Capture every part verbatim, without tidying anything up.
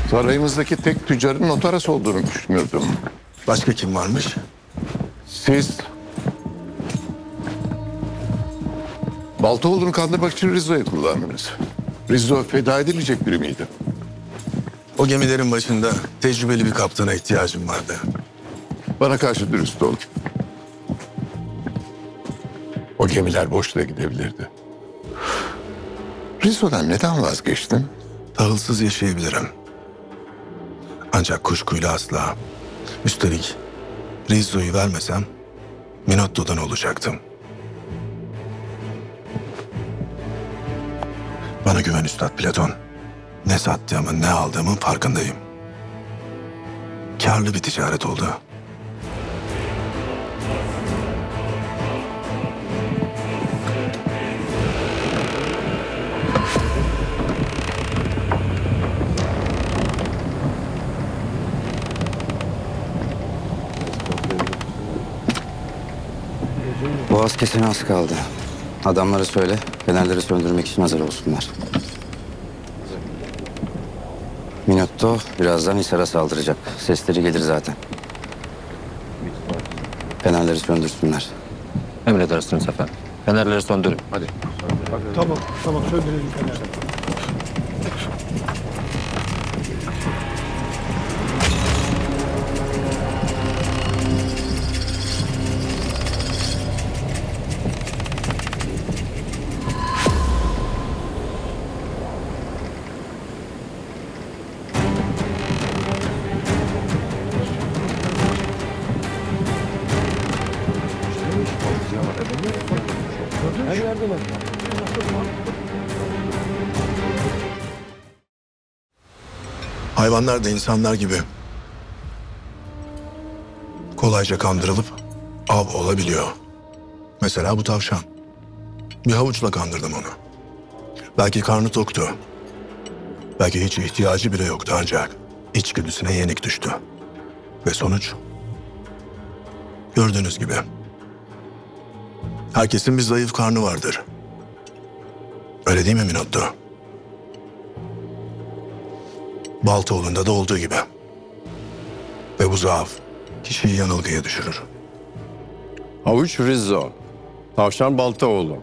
Sarayımızdaki tek tüccarın notaras olduğunu düşünüyordum. Başka kim varmış? Siz... Baltaoğlu'nu kandırmak için Rizzo'yu kullandınız. Rizzo feda edilecek biri miydi? O gemilerin başında tecrübeli bir kaptana ihtiyacım vardı. Bana karşı dürüst ol. O gemiler boşluğa gidebilirdi. Rizzo'dan neden vazgeçtin? Tahılsız yaşayabilirim. Ancak kuşkuyla asla. Üstelik Rizzo'yu vermesem Minotto'dan olacaktım. Bana güven Üstad Platon. Ne sattığımın ne aldığımın farkındayım. Kârlı bir ticaret oldu. Boğaz kesene az kaldı. Adamlara söyle, fenerleri söndürmek için hazır olsunlar. Minotto birazdan Hisar'a saldıracak. Sesleri gelir zaten. Fenerleri söndürsünler. Emredersiniz efendim. Fenerleri söndürün. Hadi. Tamam, tamam söndürelim fenerleri. Hayvanlar da insanlar gibi kolayca kandırılıp av olabiliyor. Mesela bu tavşan. Bir havuçla kandırdım onu. Belki karnı toktu. Belki hiç ihtiyacı bile yoktu ancak içgüdüsüne yenik düştü. Ve sonuç? Gördüğünüz gibi. Herkesin bir zayıf karnı vardır. Öyle değil mi Minotto? Baltaoğlu'nda da olduğu gibi. Ve bu zaaf kişiyi yanılgıya düşürür. Havuç Rizzo, tavşan Baltaoğlu.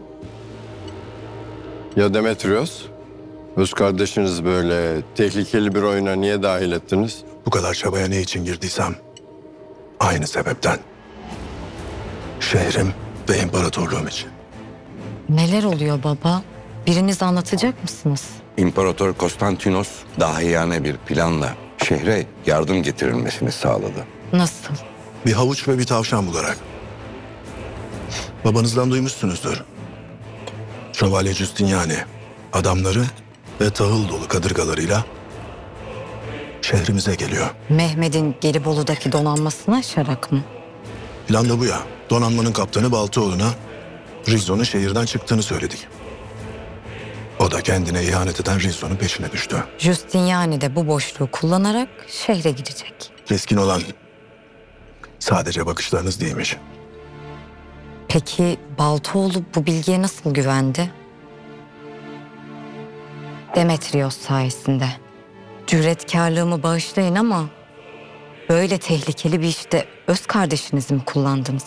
Ya Demetrios? Öz kardeşiniz böyle tehlikeli bir oyuna niye dahil ettiniz? Bu kadar çabaya ne için girdiysem aynı sebepten. Şehrim ve imparatorluğum için. Neler oluyor baba? Biriniz anlatacak mısınız? İmparator Konstantinos dahiyane bir planla şehre yardım getirilmesini sağladı. Nasıl? Bir havuç ve bir tavşan bularak. Babanızdan duymuşsunuzdur. Şövalye Justiniani adamları ve tahıl dolu kadırgalarıyla şehrimize geliyor. Mehmet'in Gelibolu'daki donanmasını aşarak mı? Plan da bu ya. Donanmanın kaptanı Baltaoğlu'na Rizzo'nun şehirden çıktığını söyledik. O da kendine ihanet eden Rizzo'nun peşine düştü. Justiniani de bu boşluğu kullanarak şehre girecek. Keskin olan sadece bakışlarınız değilmiş. Peki Baltaoğlu bu bilgiye nasıl güvendi? Demetrios sayesinde. Cüretkarlığımı bağışlayın ama böyle tehlikeli bir işte öz kardeşinizi mi kullandınız?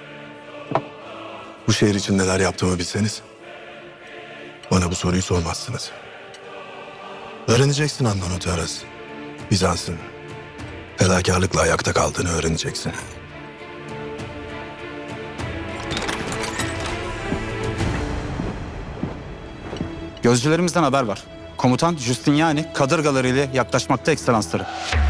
Bu şehir için neler yaptığımı bilseniz bana bu soruyu sormazsınız. Öğreneceksin Andonotaras. Bizans'ın fedakarlıkla ayakta kaldığını öğreneceksin. Gözcülerimizden haber var. Komutan Justiniani kadırgaları ile yaklaşmakta ekselansları.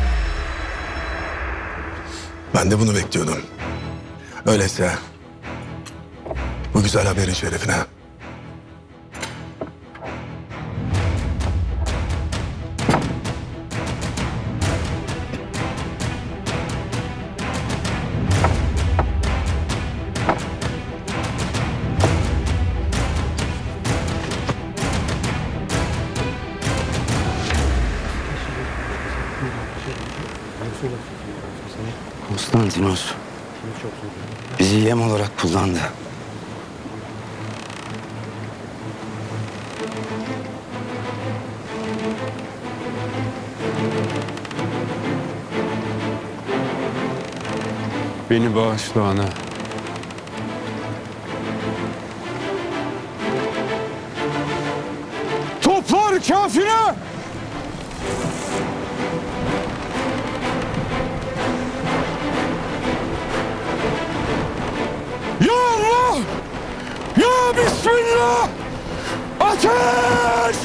Ben de bunu bekliyordum. Öyleyse bu güzel haberin şerefine Konstantinos bizi yem olarak kullandı. Beni bağışla ana. Toplar kafire! Ya Allah! Ya Bismillah! Ateş!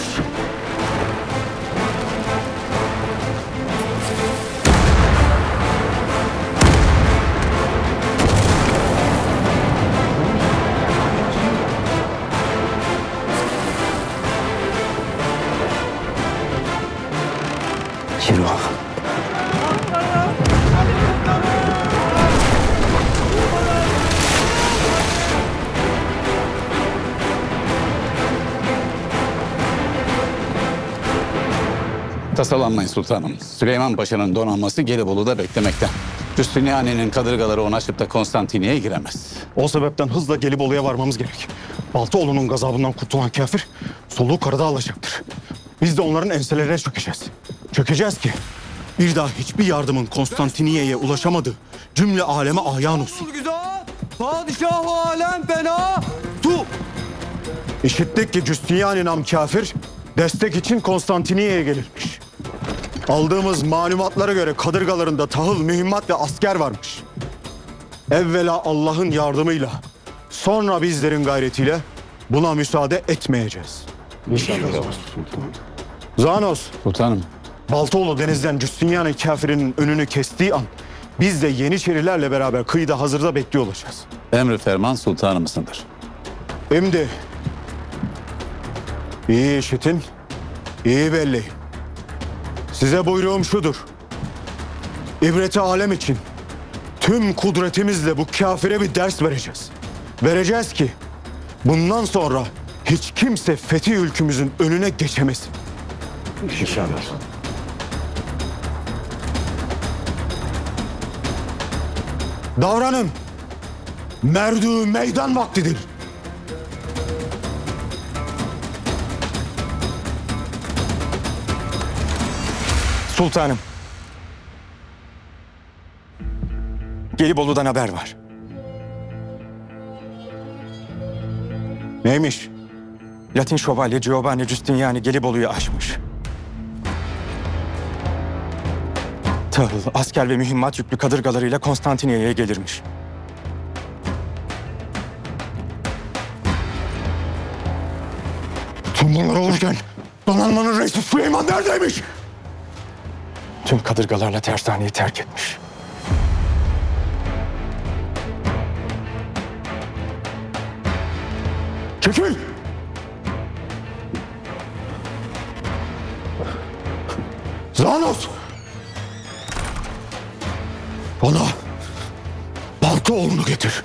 Yürü. Tasalanmayın sultanım. Süleyman Paşa'nın donanması Gelibolu'da beklemekte. Justiniani'nin kadırgaları onu aşıp da Konstantiniye'ye giremez. O sebepten hızla Gelibolu'ya varmamız gerek. Baltaoğlu'nun gazabından kurtulan kafir soluğu karada alacaktır. Biz de onların enselerine çökeceğiz. Çökeceğiz ki bir daha hiçbir yardımın Konstantiniye'ye ulaşamadığı cümle aleme ayan olsun. Padişah-ı alem fena. Tu! İşittik ki Justiniani nam kafir destek için Konstantiniye'ye gelirmiş. Aldığımız malumatlara göre kadırgalarında tahıl, mühimmat ve asker varmış. Evvela Allah'ın yardımıyla, sonra bizlerin gayretiyle buna müsaade etmeyeceğiz. İnşallah. Zanos, Sultanım. Baltaoğlu denizden Justiniani kafirinin önünü kestiği an biz de Yeniçerilerle beraber kıyıda hazırda bekliyor olacağız. Emri ferman sultanımızındır. Şimdi iyi işitin, iyi belleyin. Size buyruğum şudur. İbreti alem için tüm kudretimizle bu kafire bir ders vereceğiz. Vereceğiz ki bundan sonra hiç kimse fethi ülkümüzün önüne geçemesin. İnşallah. Davranın. Merdü meydan vaktidir. Sultanım. Gelibolu'dan haber var. Neymiş? Latin şövalye Giovanni Justiniani Gelibolu'yu aşmış. Tahıl, asker ve mühimmat yüklü kadırgalarıyla Konstantiniye'ye gelirmiş. Tüm bunlar olurken donanmanın reisi Süleyman neredeymiş? Tüm kadırgalarla tersaneyi terk etmiş. Çekil! Zanos! Bana Baltaoğlu'nu getir.